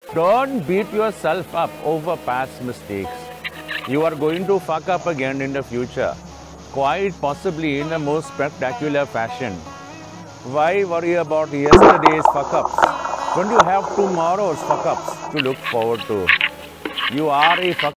Don't beat yourself up over past mistakes. You are going to fuck up again in the future, quite possibly in the most spectacular fashion. Why worry about yesterday's fuck-ups when you have tomorrow's fuck-ups to look forward to? You are a fuck